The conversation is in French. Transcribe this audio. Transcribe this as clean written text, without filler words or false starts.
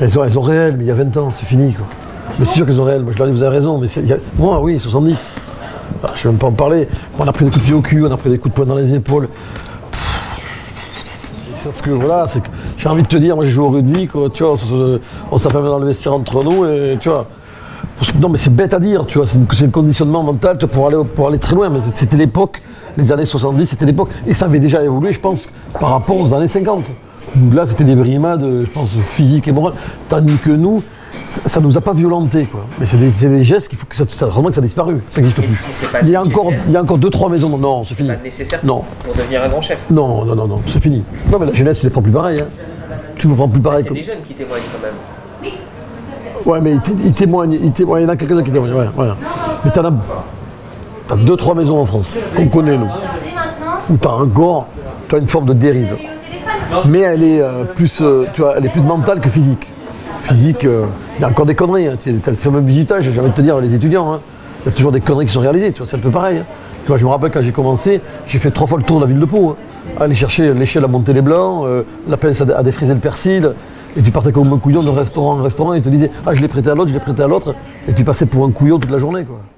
Elles ont réel, mais il y a 20 ans, c'est fini, quoi. Mais c'est sûr qu'elles ont réel. Moi, je leur dis, vous avez raison, mais moi, oui, 70. Ah, je ne vais même pas en parler. On a pris des coups de pied au cul, on a pris des coups de poing dans les épaules. Sauf que voilà, j'ai envie de te dire, moi j'ai joué au rugby, quoi, tu vois, on s'affirme dans le vestiaire entre nous, et tu vois. Non, mais c'est bête à dire, tu vois, c'est un conditionnement mental pour aller très loin, mais c'était l'époque, les années 70, c'était l'époque, et ça avait déjà évolué, je pense, par rapport aux années 50. Où là, c'était des brimades, je pense, physiques et morales, tandis que nous, ça nous a pas violentés, quoi. Mais c'est des gestes qu'il faut que vraiment que ça a disparu, ça n'existe plus. Il y a encore 2-3 maisons, non, c'est fini. C'est pas nécessaire non. Pour devenir un grand chef. Non, c'est fini. Non, mais la jeunesse, tu les prends plus pareil, hein. Tu ne prends plus pareil. C'est des jeunes qui témoignent quand même. Ouais, mais ils témoignent, il y en a quelques-uns qui témoignent, ouais, voilà. Mais t'as 2-3 maisons en France, qu'on connaît, nous, où t'as encore, une forme de dérive. Mais elle est plus, elle est plus mentale que physique. Physique, il y a encore des conneries, hein. T'as le fameux bisutage, j'ai envie de te dire, les étudiants, hein. Il y a toujours des conneries qui sont réalisées, tu vois, c'est un peu pareil, hein. Tu vois, je me rappelle quand j'ai commencé, j'ai fait 3 fois le tour de la ville de Pau, hein. Aller chercher l'échelle à monter les blancs, la pince à défriser le persil, et tu partais comme un couillon de restaurant en restaurant, et ils te disaient, ah, je l'ai prêté à l'autre, et tu passais pour un couillon toute la journée, quoi.